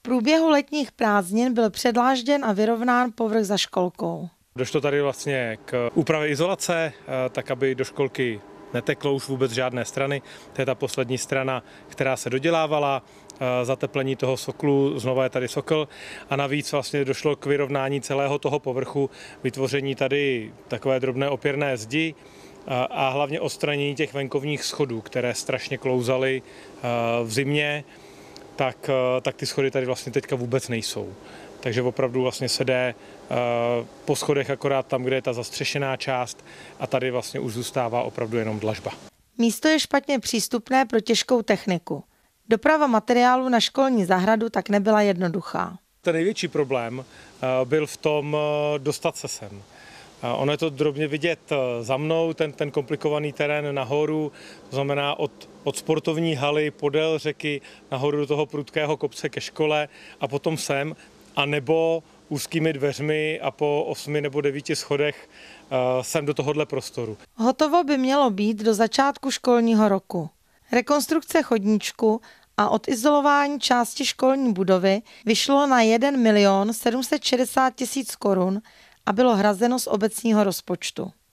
průběhu letních prázdnin byl předlážděn a vyrovnán povrch za školkou. Došlo tady vlastně k úpravě izolace, tak aby do školky neteklo už vůbec žádné strany. To je ta poslední strana, která se dodělávala. Zateplení toho soklu, znova je tady sokl a navíc vlastně došlo k vyrovnání celého toho povrchu, vytvoření tady takové drobné opěrné zdi a hlavně odstranění těch venkovních schodů, které strašně klouzaly v zimě, tak ty schody tady vlastně teďka vůbec nejsou. Takže opravdu vlastně se jde po schodech akorát tam, kde je ta zastřešená část a tady vlastně už zůstává opravdu jenom dlažba. Místo je špatně přístupné pro těžkou techniku. Doprava materiálu na školní zahradu tak nebyla jednoduchá. Ten největší problém byl v tom dostat se sem. Ono je to drobně vidět za mnou, ten komplikovaný terén nahoru, to znamená od sportovní haly podél řeky nahoru do toho prudkého kopce ke škole a potom sem, a nebo úzkými dveřmi a po 8 nebo 9 schodech sem do tohohle prostoru. Hotovo by mělo být do začátku školního roku. Rekonstrukce chodníčku a odizolování části školní budovy vyšlo na 1 760 000 korun a bylo hrazeno z obecního rozpočtu.